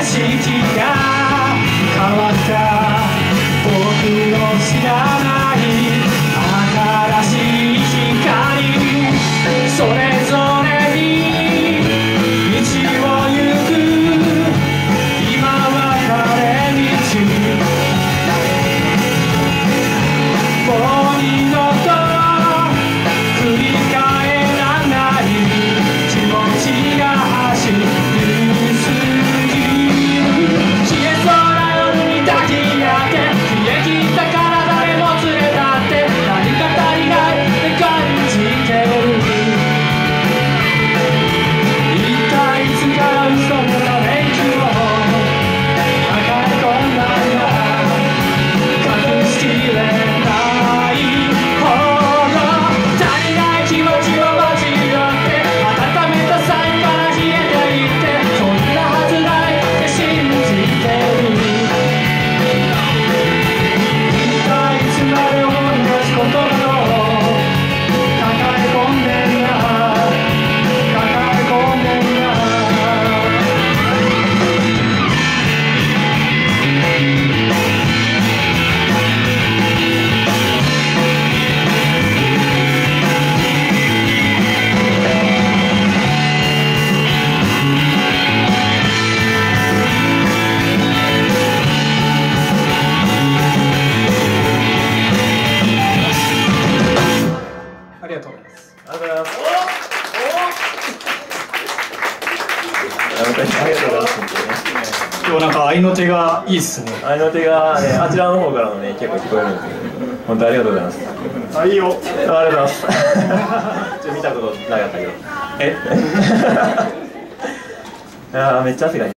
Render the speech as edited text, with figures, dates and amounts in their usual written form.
色が変わった僕の知らない新しい光それぞれに道を行く今は枯れ道もう二度と繰り返らない気持ちが走るありがとうございます。 ありがとうございます。ありがとうございます。 今日なんか合いの手がいいっすね。 合いの手がね、あちらの方からもね、結構聞こえるんですけど、本当ありがとうございます。 あ、いいよ。 ありがとうございます。見たことなかったけど。いやー、めっちゃ汗かいて。